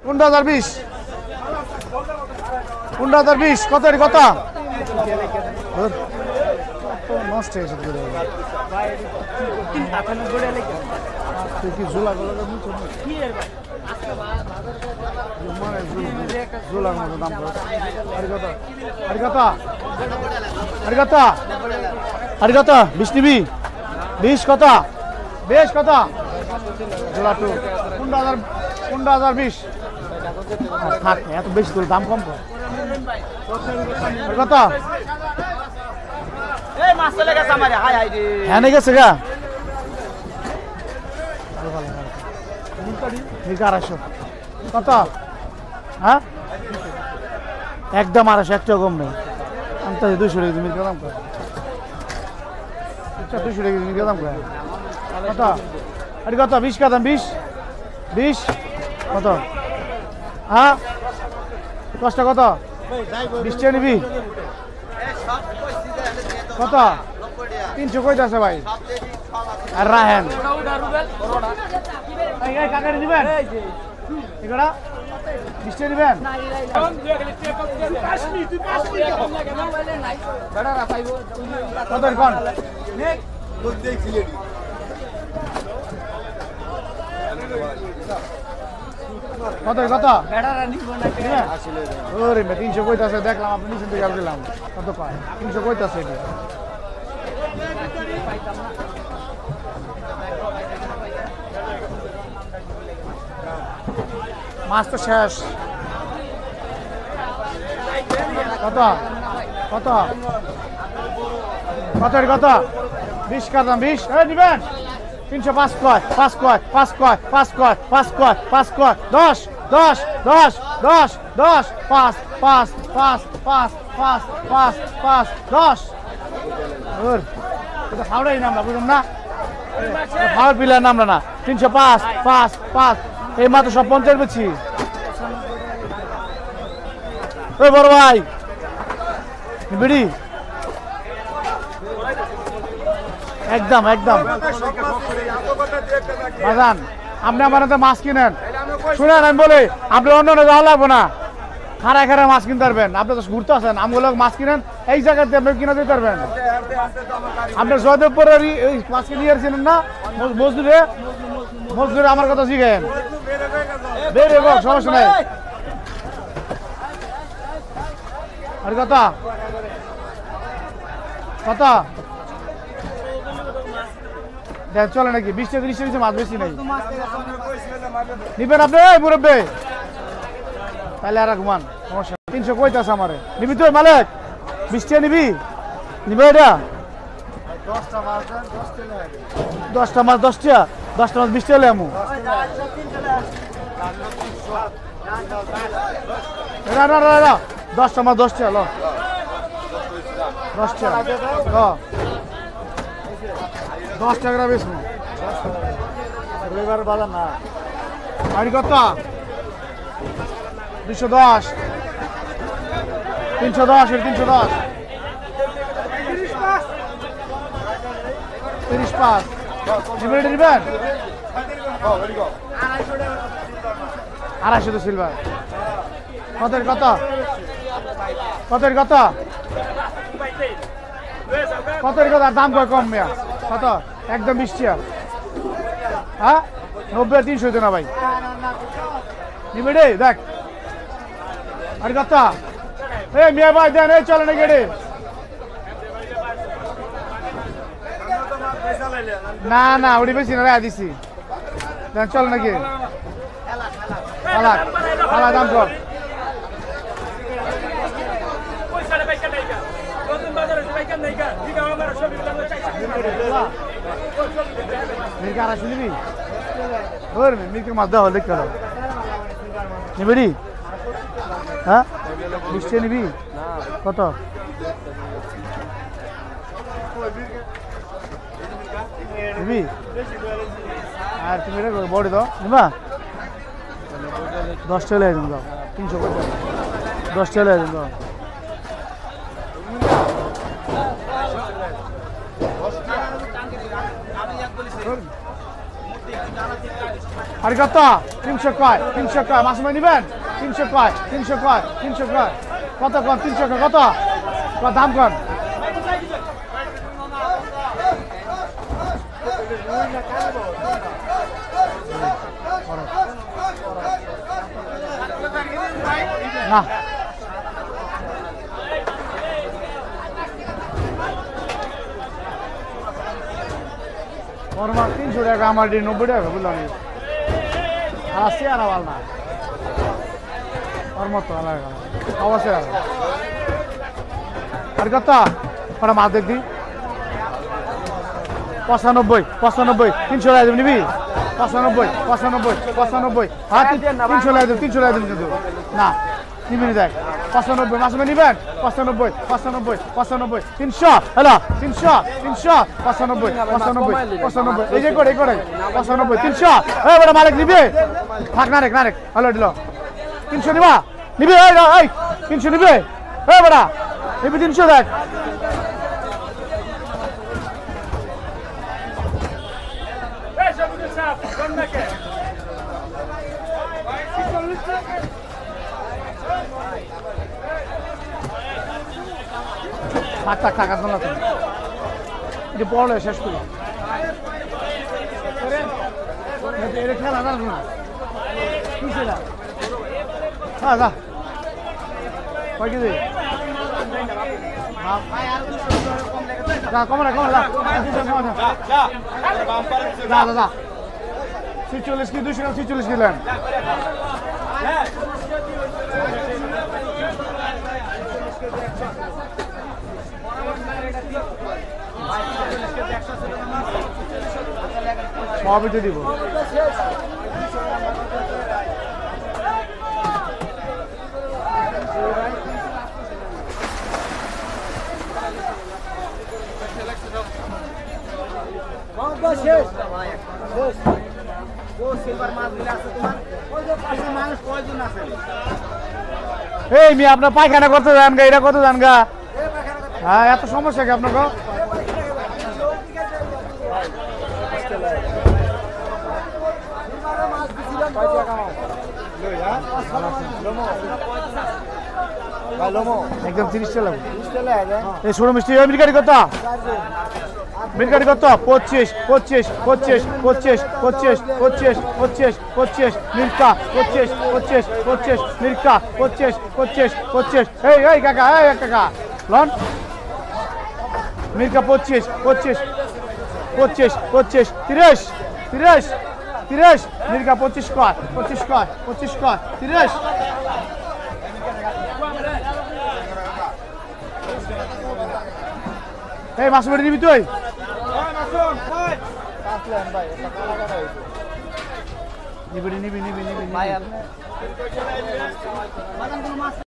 15,020 15,020 কত এর কথা নষ্ট হয়েছে কি ঝোলা ঝোলার মতো দাম আর কত 20 নিবি 20 কত বেশ কত ঝোলা টু 15,020 থাক এত বেশি তোর দাম কম কত হ্যাঁ গেছে গা 250 কত হ্যাঁ একদম 250 একটা কম নেই আমি তো 200 টাকা জমি দাম কর 200 টাকা জমি দাম কর কত আর কত 20 কত 20 কত হ্যাঁ 10 টাকা কত 20 টাকা নিবি কত 300 কইতে আছে ভাই আর রাহেন কাকারে দিবেন এগুলা 20 টাকা দিবেন কত কোন কত কত ওরে 300 কইতাছে দেখলাম আপনি নিচে থেকে দিলাম কত পায় 300 কইতাছে এটা মাছ তো শেষ কত কত কত কত 20 কাদাম 20 এই দিবেন 305 কয় 5 কয় 5 কয় 5 কয় 5 কয় 5 কয় 10 10 10 10 10 5 5 5 5 5 5 5 10 ওর এটা ফাউলাই নামলা বুঝুন না ফাউল পিলার নামলা না 305 5 5 এই মাত্র সব 50 বেচি ওই বড় ভাই বিড়ি একদম একদম বাজান আপনি আমার হাতে মাছ কিনেন শুনেন আমি বলি আপনি অন্য যাওয়া লাগবো না খারা খারা মাছ কিনতে পারবেন আপনি তো ঘুরতে আসেন আমগুলো মাছ কিনেন এই জায়গাতে আপনি কিনে দিতে পারবেন আপনি জয়দেবপুরের মাছ কিনে আসছিলেন না মজদুরে আমার কথা শিখেন বের হবো সমস্যা নাই আর কত কত দেখ চলে নাকি 20 টাকা 30 টাকা মাছ বেশি নাই নিবেন আপনি মুরব্বী তাহলে আর ঘুমান সমস্যা 300 কইতাছে আমারে নিবি তুই মালিক 20 টাকা নিবি নিবে এটা 10টা মাছ 10 টাকা 20 টাকা লেমু না না না 10টা মাছ 10 টাকা ল 10 টাকা ল 10 টাকা বেশ রবিবার বাজার না বাড়ি কত 210 310 এর 310 35 নিবেন নিবেন 250 তো সিলভার কত কত কত কত কত কত দাম কম মিয়া কত একদম 20 টাকা হ্যাঁ 90 300 দেনা ভাই নিবে রে দেখ আর কত এই মিয়া ভাই দেন এই চলে না গেড়ে না না ওড়ি বেশি না রায় দিছি দেন চলে নাকি আলা দাম কম মির্কা আর শুনবি ওর মির্কা মাছ দাও দেখ কেন নিবি হ্যাঁ 20 টাকা নিবি কত নিবি আর তুমি বড়ি দাও নিবা 10 টাকা লাই দাও 350 10 টাকা লাই দাও আর কত 300 কয় 300 কয় মাছ ভাই নিবেন 300 কয় 300 কয় 300 কয় কত কন 300 কয় কত দাম কন না ওর মা 300 টাকা আমার 90 টাকা বললাম আসি আর আওয়াল না ওর মতো অবশ্যই আর কত ওরা মাছ দেখবি 95 95 300 টাকা নিবি 95 95 95 হ্যাঁ 300 টাকা 300 টাকা কিন্তু না নিবি দেখ 95 মাছ নিবেন 95 95 95 300 হ্যালো 300 300 95 95 95 এই যে করে 95 300 এই বড় মালিক নিবি থাক না রেক হ্যালো দিল 300 নিবা নিবি এই 300 নিবি এই বড় নিবি 300 দেখ থাক আসল না তুমি এটা পড়লে শেষ করি এটা খেলা জানো না কি সেটা হ্যাঁ যা কয় কেজি কমে যা 46 কি 200 গ্রাম 46 দিলেন সবই তো দিব এই মেয়ে আপনার পায়খানা করতে যান গা এটা কত যান গা হ্যাঁ এত সমস্যা কি আপনার একদম 30 টাকা এই ষোলো মিষ্টি মিরকারি কত মিরকারি কত 25 25 25 25 25 25 25 25 মিরকা 25 25 25 মিরকা 25 25 25 এই কাকা লন মিরকা 25 25 25 25 30 30 30 মিরকা 25 কয় 25 কয় 25 কয় 30 এই মাছ মেরে নিবি তুই নিবি